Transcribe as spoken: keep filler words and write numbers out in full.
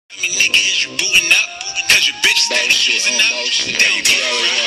I mean, nigga, is you booting up? Cause your bitch steady choosing up. There you go.